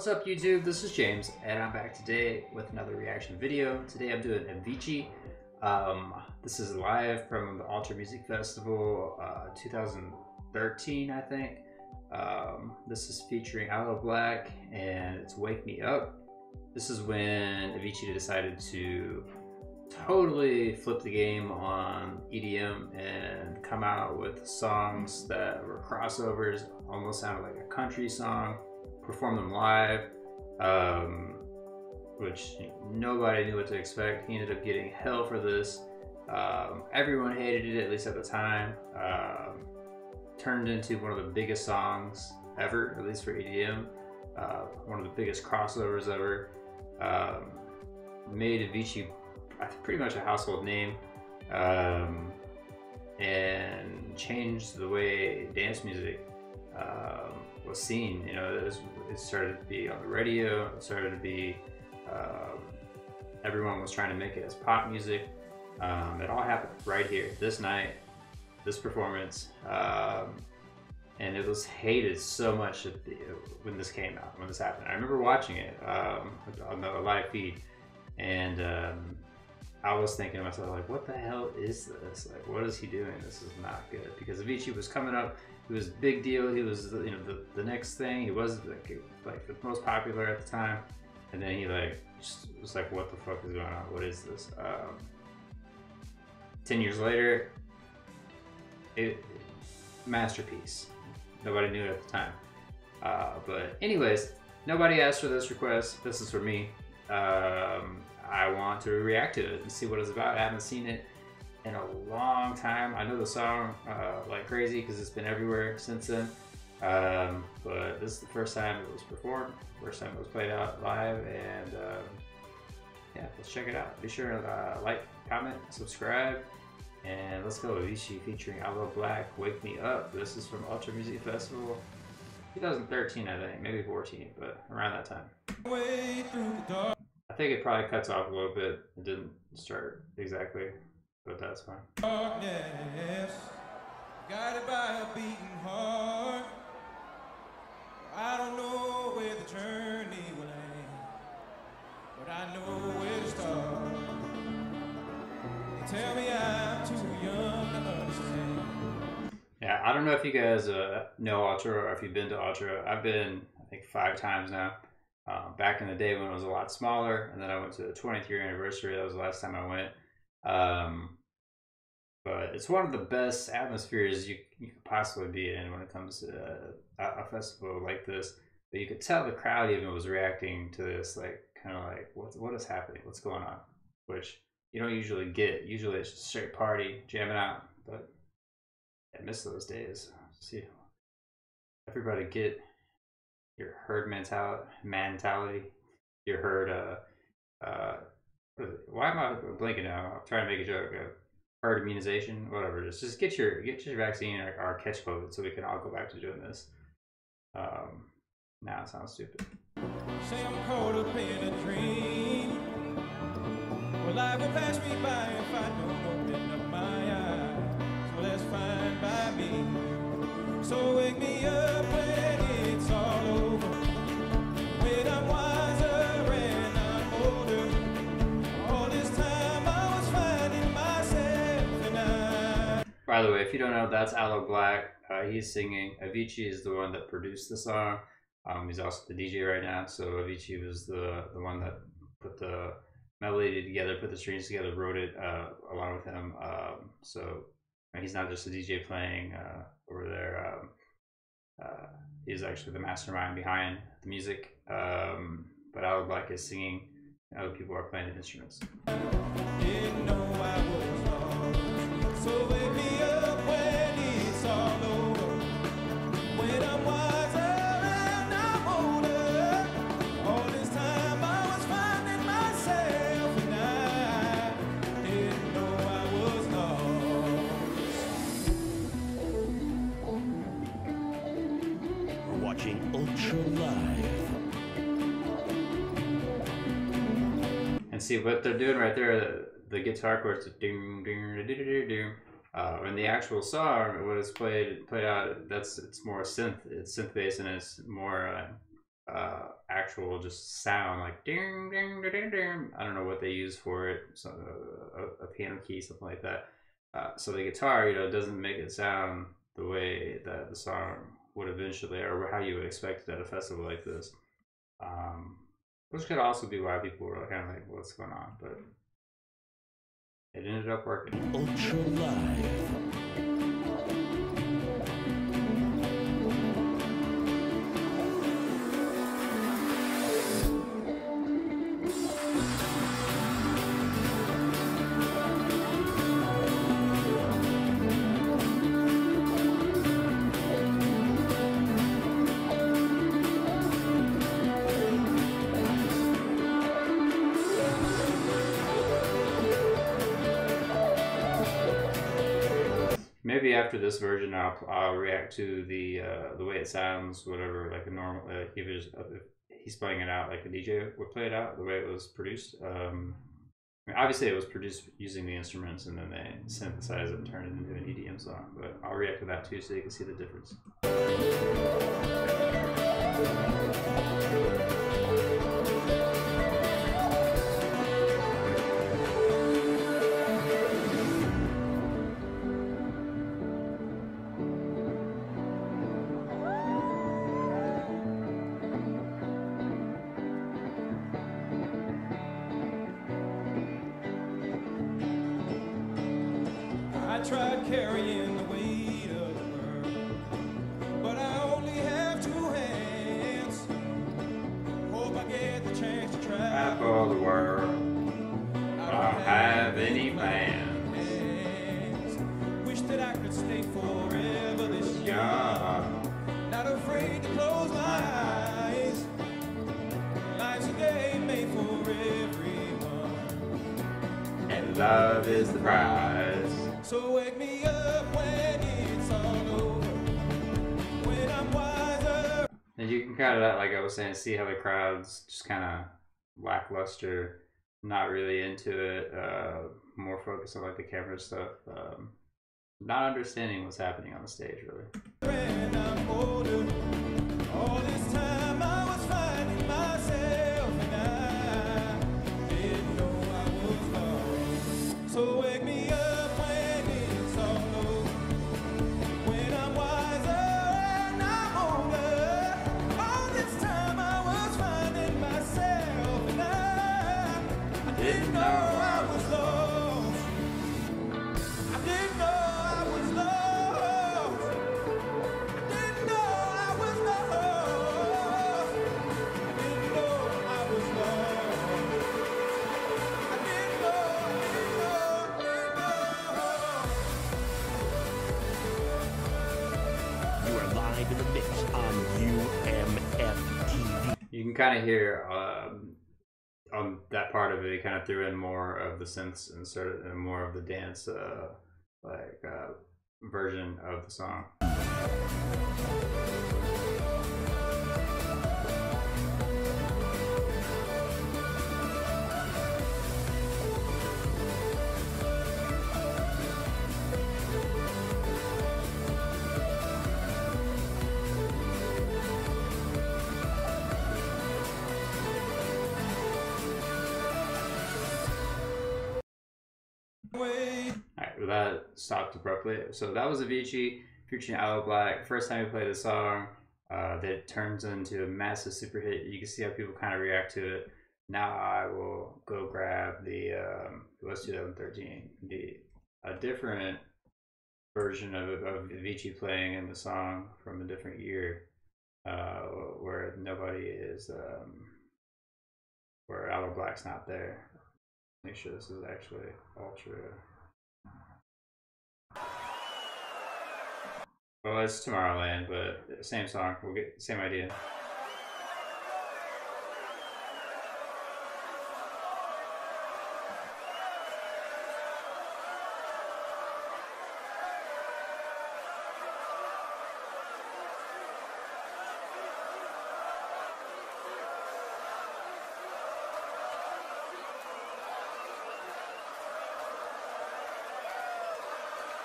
What's up YouTube? This is James and I'm back today with another reaction video. Today I'm doing Avicii. This is live from the Ultra Music Festival 2013 I think. This is featuring Aloe Black and it's Wake Me Up. This is when Avicii decided to totally flip the game on EDM and come out with songs that were crossovers, almost sounded like a country song, perform them live, which nobody knew what to expect. He ended up getting hell for this. Everyone hated it, at least at the time. Turned into one of the biggest songs ever, at least for EDM. One of the biggest crossovers ever. Made Avicii pretty much a household name, and changed the way dance music was seen. You know, it started to be on the radio. It started to be everyone was trying to make it as pop music. It all happened right here, this night, this performance, and it was hated so much when this came out, when this happened. I remember watching it on the live feed, and I was thinking to myself, like, what the hell is this? Like, what is he doing? This is not good. Because Avicii was coming up, he was a big deal. He was, you know, the next thing. He was like the most popular at the time, and then he just was like, what the fuck is going on? What is this? 10 years later, masterpiece. Nobody knew it at the time. But anyways, nobody asked for this request. This is for me. I want to react to it and see what it's about. I haven't seen it in a long time. I know the song like crazy because it's been everywhere since then. But this is the first time it was performed, first time it was played out live, and yeah, let's check it out. Be sure to like, comment, subscribe, and let's go. Avicii featuring Aloe Black, Wake Me Up. This is from Ultra Music Festival 2013, I think, maybe 14, but around that time. Way through the dark. I think it probably cuts off a little bit. It didn't start exactly, but that's fine. Darkness, guided by a beating heart. I don't know where the journey will end, but I know where to start. They tell me I'm too young to understand. Yeah, I don't know if you guys know Ultra or if you've been to Ultra. I've been, I think, 5 times now. Back in the day when it was a lot smaller, and then I went to the 20th year anniversary. That was the last time I went. But it's one of the best atmospheres you could possibly be in when it comes to a festival like this. But you could tell the crowd even was reacting to this, like, kind of like, what is happening? What's going on? Which you don't usually get. Usually it's just straight party, jamming out. But I miss those days. See, everybody get your herd mentality, your herd, why am I blinking now? I'm trying to make a joke. Herd immunization, whatever it is. Just get your vaccine or catch COVID so we can all go back to doing this. Now it sounds stupid. Say I'm caught up in a dream. Well, life will pass me by if I don't open up my eyes. So that's fine by me. So wake me up when it's all over. When I'm wiser and I'm older. All this time I was finding myself and I... By the way, if you don't know, that's Aloe Black. He's singing. Avicii is the one that produced the song. He's also the DJ right now. So Avicii was the one that put the melody together, put the strings together, wrote it along with him. So he's not just a DJ playing over there. He's actually the mastermind behind the music. But Aloe Black is singing, and other people are playing the instruments. Didn't know I was lost. So wake me up when it's all over. When I'm wiser and I'm older. All this time I was finding myself, and I didn't know I was lost. We're watching Ultra Live. And see what they're doing right there, the guitar chords, ding, ding, ding, ding, ding. In the actual song, when it's played out, it's more synth, it's synth based, and it's more actual just sound, like ding ding ding ding. I don't know what they use for it, so, a piano key, something like that. So the guitar, doesn't make it sound the way that the song would eventually, or how you would expect it at a festival like this. Which could also be why people were kind of like, "What's going on?" But it ended up working. Ultra Live. Maybe after this version, I'll react to the way it sounds, whatever, like a normal. If he's playing it out like a DJ would play it out, the way it was produced. I mean, obviously, it was produced using the instruments, and then they synthesize it and turn it into an EDM song. But I'll react to that too, so you can see the difference. I tried carrying the weight of the world, but I only have two hands. Hope I get the chance to try for the world, but I don't have any plans. Wish that I could stay forever this young. Not afraid to close my eyes. Life's a game made for everyone, And love is the prize. so wake me up when it's all over, when I'm wiser. And you can kind of, like I was saying, see how the crowd's just kind of lackluster, not really into it, more focused on like the camera stuff, not understanding what's happening on the stage really. And I'm older. All this time I was finding myself, and I didn't know I was lost. So wake me up when it's all over, when I'm wiser and I'm older. All this time I was finding myself, and I didn't know I was lost. I didn't know I was lost. I didn't know I was lost. I didn't know I was lost. I didn't know, You are live in the mix on UMF TV. You can kind of hear on that part of it, he kind of threw in more of the synths and sort of more of the dance version of the song. wait. Alright, well, that stopped abruptly. So that was Avicii featuring Aloe Black. First time we played the song, that turns into a massive super hit. You can see how people kind of react to it. Now I will go grab the, it was 2013, a different version of Avicii playing in the song from a different year, where nobody is, where Aloe Black's not there. Make sure this is actually ultra. Well, it's Tomorrowland, but same song. We'll get same idea.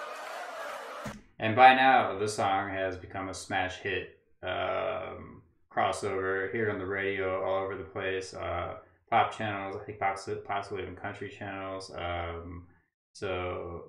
And by now, the song has become a smash hit crossover here on the radio, all over the place. Pop channels, I think possibly even country channels. So.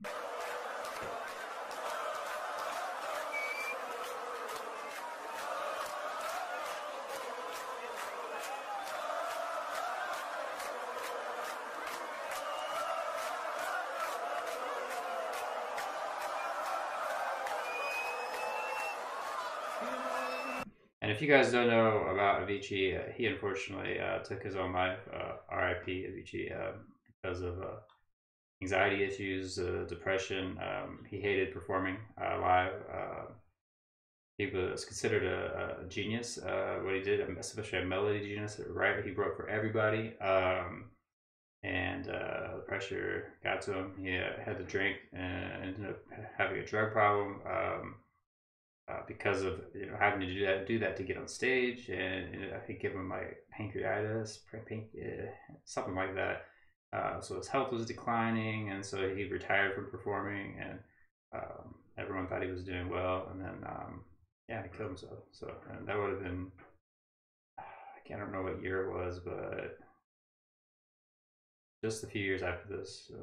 And if you guys don't know about Avicii, he unfortunately took his own life. R.I.P. Avicii, because of anxiety issues, depression. He hated performing live. He was considered a genius. What he did, especially a melody genius, right? He wrote for everybody. And the pressure got to him. He had to drink and ended up having a drug problem. Because of having to do that to get on stage, and I think give him like pancreatitis, something like that. So his health was declining, and so he retired from performing, and everyone thought he was doing well, and then yeah, he killed himself. So and that would have been, I can't remember what year it was, but just a few years after this. So.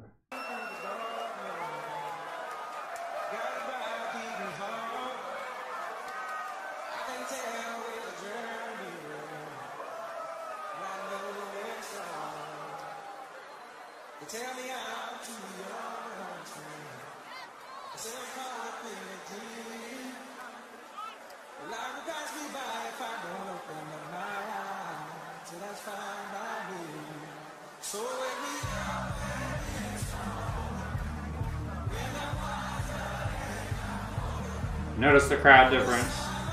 Tell me I'm too young to say I'm caught up in a dream. Life will pass me by if I don't open up my eyes. So that's fine by me. So wake me up when it's on. Notice the crowd difference.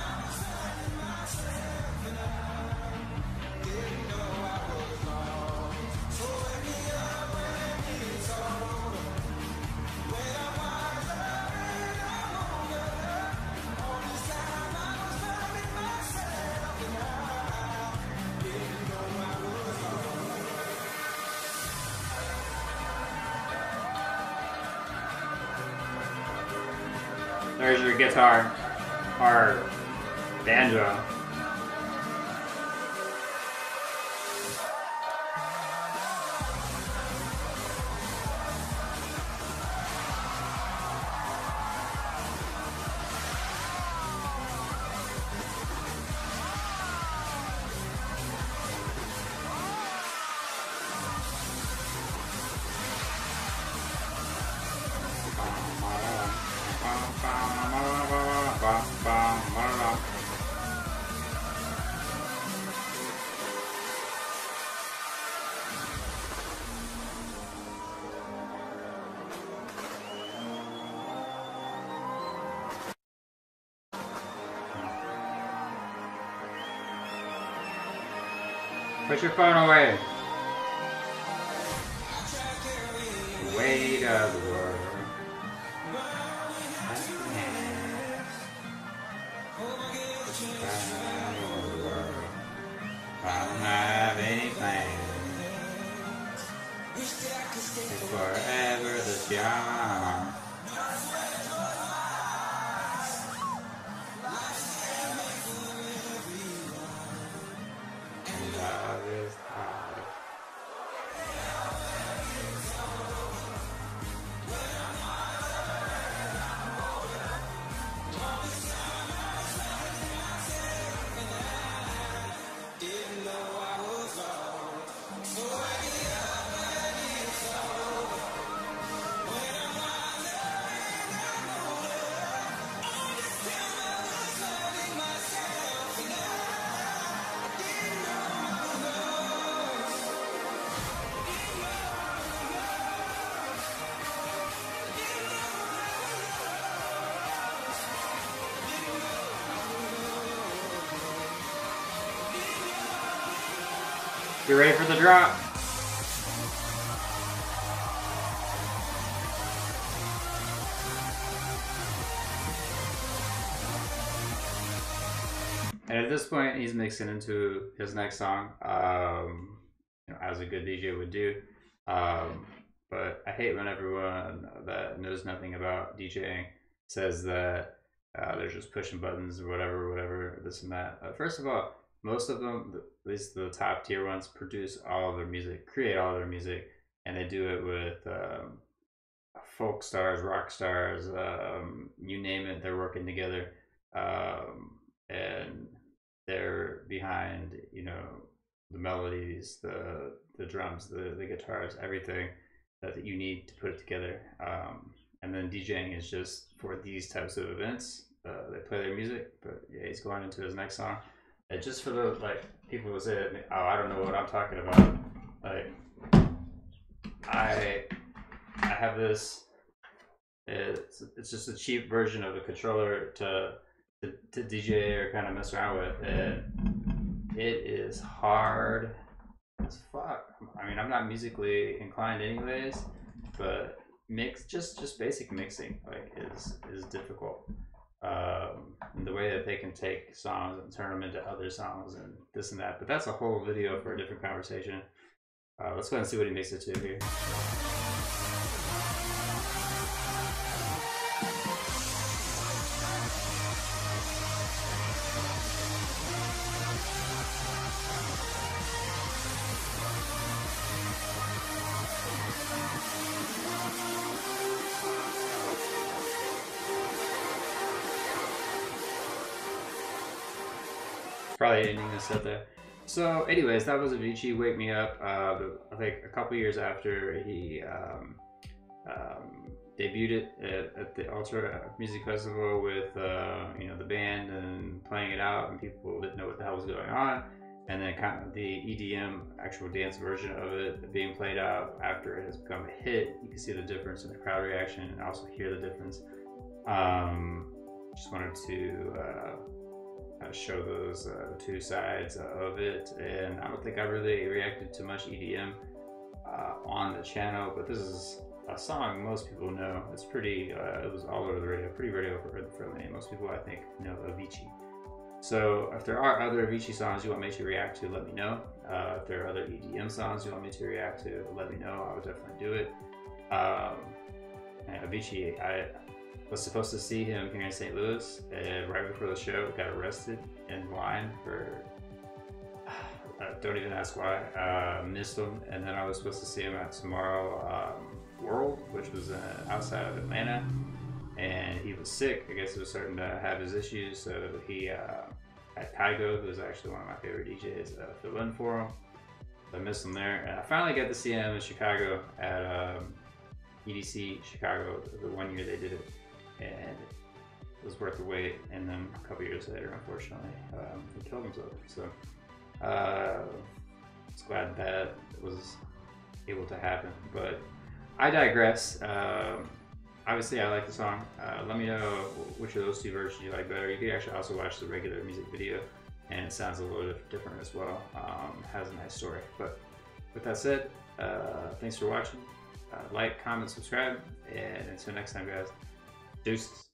There's your guitar, or banjo. Put your phone away. The weight of the world. I don't have any plans. It's forever this young. You ready for the drop? And at this point, he's mixing into his next song, as a good DJ would do. But I hate when everyone that knows nothing about DJing says that They're just pushing buttons or whatever, this and that. First of all, most of them, at least the top tier ones, produce all of their music, create all of their music, and they do it with folk stars, rock stars, you name it, they're working together. And they're behind, you know, the melodies, the drums, the guitars, everything that you need to put it together. And then DJing is just for these types of events. They play their music, but yeah, he's going into his next song. And just for the people who say, "Oh, I don't know what I'm talking about." Like, I have this. It's just a cheap version of a controller to DJ or kind of mess around with, and it is hard as fuck. I mean, I'm not musically inclined anyways, but just basic mixing is difficult. And the way that they can take songs and turn them into other songs and this and that, but that's a whole video for a different conversation. Let's go ahead and see what he makes it to here. Probably ending this up there. So anyways, that was Avicii, Wake Me Up. I think a couple years after he debuted it at the Ultra Music Festival with you know, the band and playing it out, and people didn't know what the hell was going on. And then kind of the EDM actual dance version of it being played out after it has become a hit. You can see the difference in the crowd reaction and also hear the difference. Just wanted to show those two sides of it, and I don't think I really reacted to much EDM on the channel, but this is a song most people know. It's pretty, it was all over the radio, pretty radio friendly. Most people, I think, know Avicii. So if there are other Avicii songs you want me to react to, let me know. If there are other EDM songs you want me to react to, let me know. I would definitely do it. And Avicii, I was supposed to see him here in St. Louis, and right before the show, got arrested in line for, don't even ask why, missed him. And then I was supposed to see him at Tomorrow World, which was outside of Atlanta, and he was sick. I guess he was starting to have his issues, so he had Kygo, who was actually one of my favorite DJs, fill in for him. So I missed him there, and I finally got to see him in Chicago at EDC Chicago, the one year they did it, and it was worth the wait. And then a couple years later, unfortunately, he killed himself. So it's glad that was able to happen, but I digress. Obviously, I like the song. Let me know which of those two versions you like better. You could actually also watch the regular music video, and it sounds a little different as well. Has a nice story. But with that said, thanks for watching. Like, comment, subscribe, and until next time, guys, deuces.